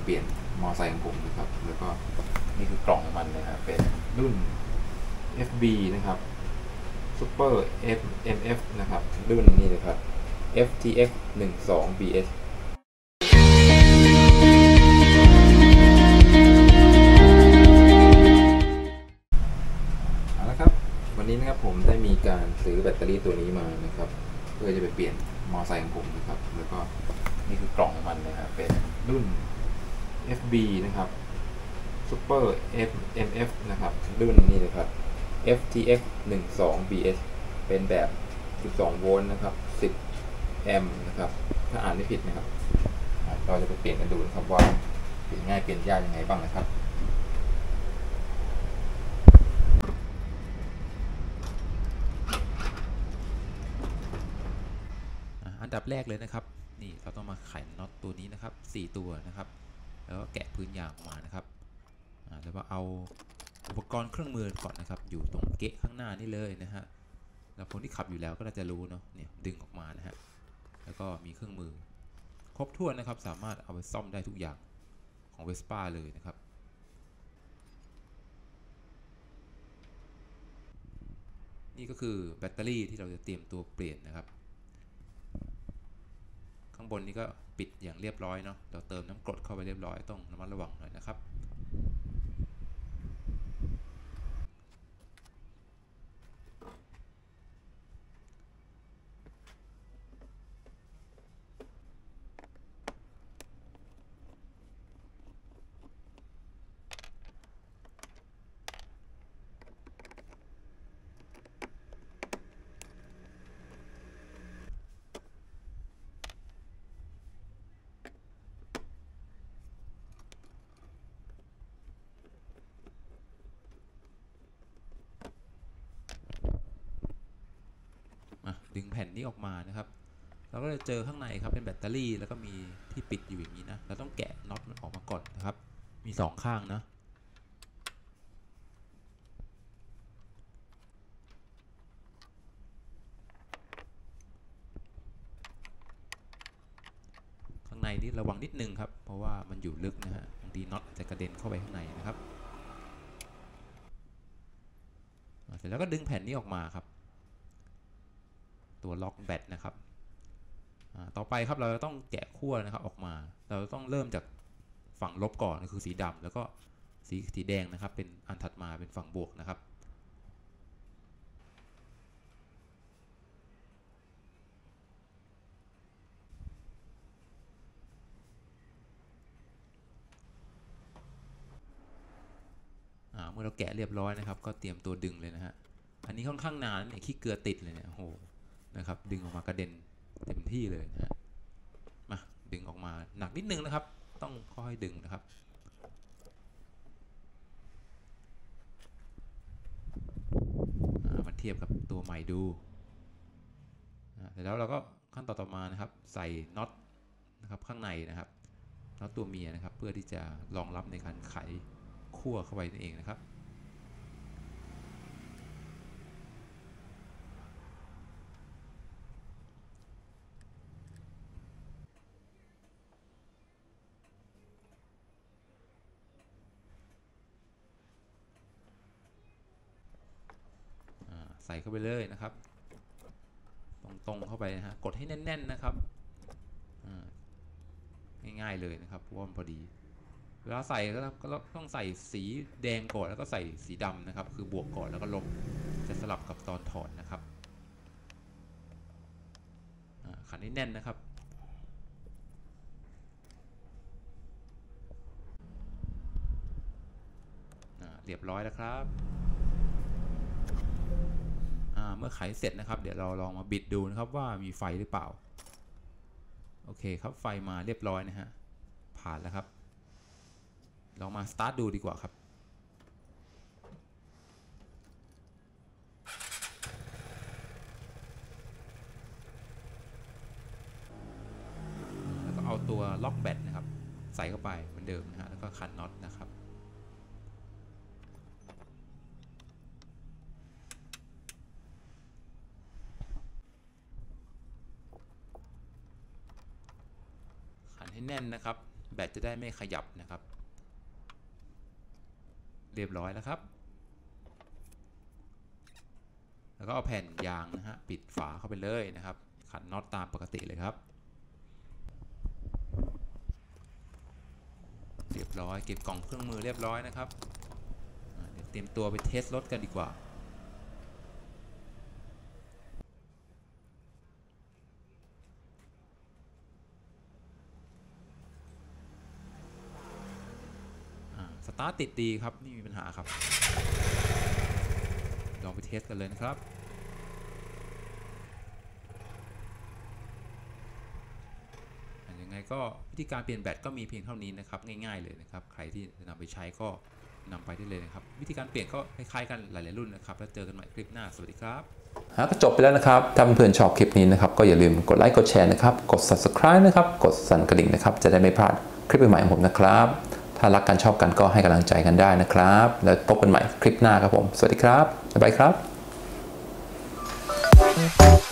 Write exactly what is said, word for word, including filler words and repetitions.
เปลี่ยนมอไซค์ของผมนะครับแล้วก็นี่คือกล่องมันนะครับเป็นรุ่น เอฟ บี นะครับ Super เอฟ เอ็ม เอฟ นะครับรุ่นนี้นะครับ เอฟ ที เอ็กซ์ หนึ่งสอง บี เอสเอาละครับวันนี้นะครับผมได้มีการซื้อแบตเตอรี่ตัวนี้มานะครับเพื่อจะไปเปลี่ยนมอไซค์ของผมนะครับแล้วก็นี่คือกล่องมันนะครับเป็นรุ่น เอฟ บี นะครับ Super เอฟ เอ็ม เอฟ นะครับรุ่นนี้นะครับ เอฟ ที เอ็กซ์ หนึ่งสอง บี เอส เป็นแบบสิบสองโวลต์นะครับสิบแอมป์นะครับถ้าอ่านไม่ผิดนะครับเราจะไปเปลี่ยนกันดูนะครับว่าเปลี่ยนง่ายเปลี่ยนยากยังไงบ้างนะครับอันดับแรกเลยนะครับนี่เราต้องมาไขน็อตตัวนี้นะครับสี่ตัวนะครับแล้วก็แกะพื้นยางออกมานะครับแล้วก็เอาอุปกรณ์เครื่องมือก่อนนะครับอยู่ตรงเกะข้างหน้านี่เลยนะฮะแล้วคนที่ขับอยู่แล้วก็น่าจะรู้เนาะเนี่ยดึงออกมานะฮะแล้วก็มีเครื่องมือครบถ้วนนะครับสามารถเอาไปซ่อมได้ทุกอย่างของเวสป้าเลยนะครับนี่ก็คือแบตเตอรี่ที่เราจะเตรียมตัวเปลี่ยนนะครับข้างบนนี้ก็ปิดอย่างเรียบร้อยเนาะเราเติมน้ำกรดเข้าไปเรียบร้อยต้องระมัดระวังหน่อยนะครับดึงแผ่นนี้ออกมานะครับเราก็จะเจอข้างในครับเป็นแบตเตอรี่แล้วก็มีที่ปิดอยู่อย่างนี้นะเราต้องแกะน็อตมันออกมาก่อนนะครับมีสองข้างนะข้างในนี่ระวังนิดนึงครับเพราะว่ามันอยู่ลึกนะฮะบางทีน็อตจะกระเด็นเข้าไปข้างในนะครับเสร็จแล้วก็ดึงแผ่นนี้ออกมาครับตัวล็อกแบตนะครับต่อไปครับเราจะต้องแกะขั้วนะครับออกมาเราต้องเริ่มจากฝั่งลบก่อนก็คือสีดำแล้วก็สีสีแดงนะครับเป็นอันถัดมาเป็นฝั่งบวกนะครับเมื่อเราแกะเรียบร้อยนะครับก็เตรียมตัวดึงเลยนะฮะอันนี้ค่อนข้างนานเนี่ยขี้เกลือติดเลยเนี่ยโอ้โหนะครับดึงออกมากระเด็นเต็มที่เลยนะฮะมาดึงออกมาหนักนิดนึงนะครับต้องค่อยๆดึงนะครับมาเทียบกับตัวใหม่ดูเสร็จแล้วเราก็ขั้นตอนต่อมานะครับใส่น็อตนะครับข้างในนะครับน็อตตัวเมียนะครับเพื่อที่จะรองรับในการไขขั้วเข้าไปนั่นเองนะครับใส่เข้าไปเลยนะครับตรงๆเข้าไปนะฮะกดให้แน่นๆนะครับง่ายๆเลยนะครับเพราะว่ามันพอดีเวลาใส่ก็ต้องใส่สีแดงก่อนแล้วก็ใส่สีดำนะครับคือบวกก่อนแล้วก็ลบจะสลับกับตอนถอนนะครับขันให้แน่นนะครับเรียบร้อยแล้วครับเมื่อไขเสร็จนะครับเดี๋ยวเราลองมาบิดดูนะครับว่ามีไฟหรือเปล่าโอเคครับไฟมาเรียบร้อยนะฮะผ่านแล้วครับลองมาสตาร์ทดูดีกว่าครับแล้วก็เอาตัวล็อกแบตนะครับใส่เข้าไปเหมือนเดิมนะฮะแล้วก็ขันน็อตนะครับขันให้แน่นนะครับแบตจะได้ไม่ขยับนะครับเรียบร้อยแล้วครับแล้วก็เอาแผ่นยางนะฮะปิดฝาเข้าไปเลยนะครับขันน็อตตามปกติเลยครับเรียบร้อยเก็บกล่องเครื่องมือเรียบร้อยนะครับเดี๋ยวเตรียมตัวไปเทสรถกันดีกว่าสตาร์ทติดดีครับไม่มีปัญหาครับลองไปเทสกันเลยนะครับยังไงก็วิธีการเปลี่ยนแบตก็มีเพียงเท่านี้นะครับง่ายๆเลยนะครับใครที่จะนำไปใช้ก็นำไปได้เลยนะครับวิธีการเปลี่ยนก็คล้ายๆกันหลายๆรุ่นนะครับแล้วเจอกันใหม่คลิปหน้าสวัสดีครับก็จบไปแล้วนะครับถ้าเพื่อนๆชอบคลิปนี้นะครับก็อย่าลืมกดไลค์กดแชร์นะครับกด ซับสไครบ์ นะครับกดสั่นกระดิ่งนะครับจะได้ไม่พลาดคลิปใหม่ๆของผมนะครับถ้ารักกันชอบกันก็ให้กำลังใจกันได้นะครับแล้วพบกันใหม่คลิปหน้าครับผมสวัสดีครับบ๊ายบายครับ